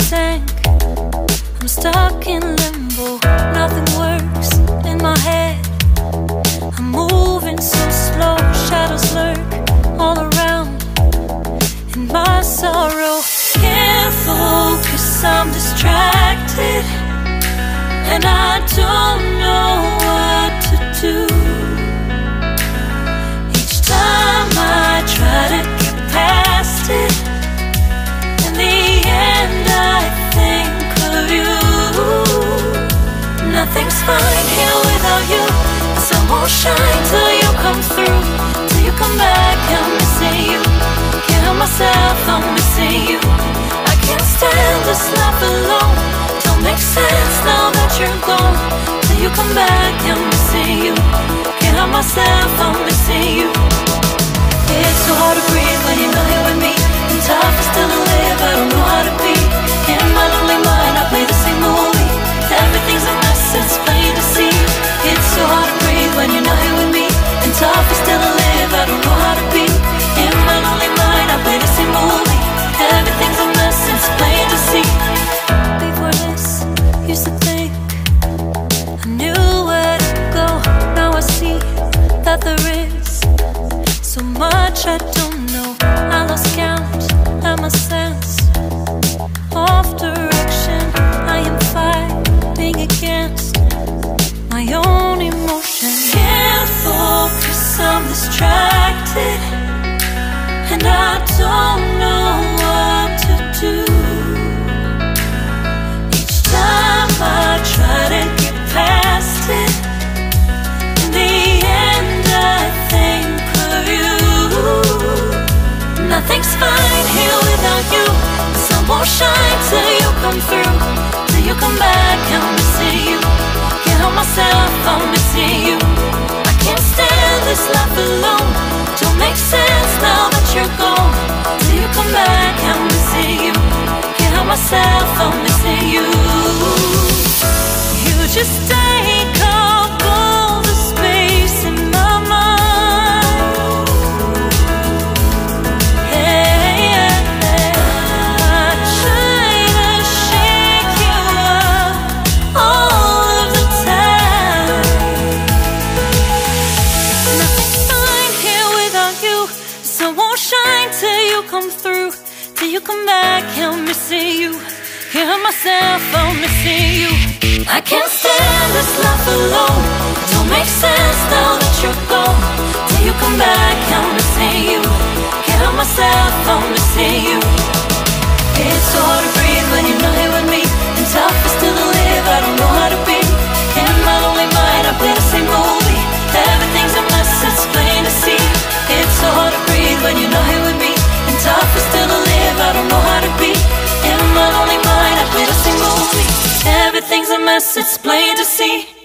tank. I'm stuck in limbo, nothing works in my head. I'm moving so slow, shadows lurk all around. In my sorrow, can't focus, I'm distracted, and I don't know what to do. Each time I try to get past it, in the end I think of you. Nothing's fine here without you. The sun won't shine till you come through. Till you come back, I'm missing you. Can't help myself, I'm missing you. I can't stand this life alone. Don't make sense now that you're gone. Till you come back, I'm missing you. Can't help myself, I'm missing you. It's so hard to breathe when you're not here with me. And tough is still to live, I don't know how to be. In my lonely mind, I play the same movie. Everything's a mess, it's plain to see. It's so hard to breathe when you're not here with me. And tough is still to live, I don't know how to be. In my lonely mind, I play the same movie. Everything's a mess, it's plain to see. Before this, used to think I knew where to go. Now I see that there is so much I don't know. I lost count at my sense of direction. I am fighting against my own emotion. Can't focus, I'm distracted, and I don't know what to do. Each time I try to get past it, in the end I think of you. Nothing's fine here without you. The sun won't shine till you come through. Till you come back, I'm missing you. Can't help myself, I'm missing you. I can't stand this life alone. Don't make sense now that you're gone. Till you come back, I'm missing you. Can't help myself, I'm missing you. You just take up all the space in my mind. Hey, I try to shake you up all of the time. Nothing's fine here without you. The sun won't shine till you come through. Till you come back, I'm missing you. Can't help myself, I'm missing you. I can't stand this life alone. Don't make sense now that you're gone. Till you come back, I'm missing you. Can't help myself, I'm missing you. It's so hard to breathe when you're not here with me. And tough is still to live, I don't know how to be. In my lonely mind, I play the same movie. Everything's a mess, it's plain to see. It's so hard to breathe when you're not here with me. And tough is still to live, I don't know how to be. In my lonely mind, I play the same movie. Everything's a mess, it's plain to see.